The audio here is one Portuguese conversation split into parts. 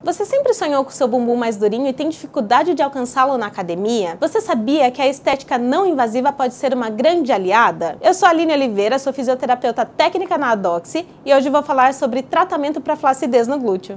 Você sempre sonhou com seu bumbum mais durinho e tem dificuldade de alcançá-lo na academia? Você sabia que a estética não invasiva pode ser uma grande aliada? Eu sou a Aline Oliveira, sou fisioterapeuta técnica na Adoxy e hoje vou falar sobre tratamento para flacidez no glúteo.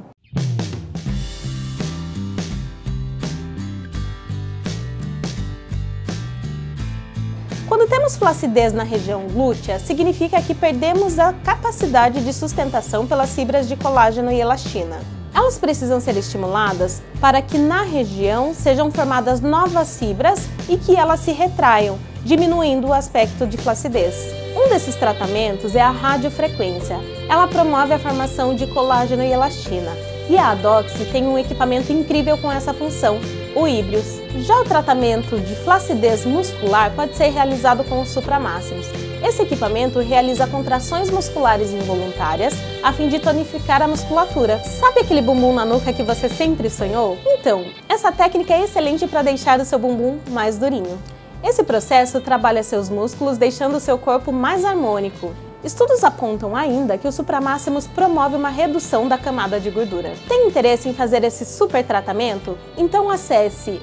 Quando temos flacidez na região glútea, significa que perdemos a capacidade de sustentação pelas fibras de colágeno e elastina. Elas precisam ser estimuladas para que na região sejam formadas novas fibras e que elas se retraiam, diminuindo o aspecto de flacidez. Um desses tratamentos é a radiofrequência. Ela promove a formação de colágeno e elastina. E a Adoxy tem um equipamento incrível com essa função, o Híbrios. Já o tratamento de flacidez muscular pode ser realizado com os supramáximos. Esse equipamento realiza contrações musculares involuntárias a fim de tonificar a musculatura. Sabe aquele bumbum na nuca que você sempre sonhou? Então, essa técnica é excelente para deixar o seu bumbum mais durinho. Esse processo trabalha seus músculos, deixando o seu corpo mais harmônico. Estudos apontam ainda que o supramáximos promove uma redução da camada de gordura. Tem interesse em fazer esse super tratamento? Então acesse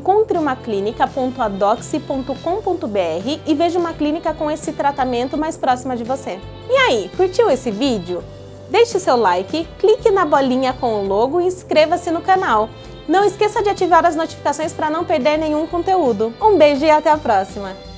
encontreumaClínica.adoxy.com.br e veja uma clínica com esse tratamento mais próxima de você. E aí, curtiu esse vídeo? Deixe seu like, clique na bolinha com o logo e inscreva-se no canal. Não esqueça de ativar as notificações para não perder nenhum conteúdo. Um beijo e até a próxima!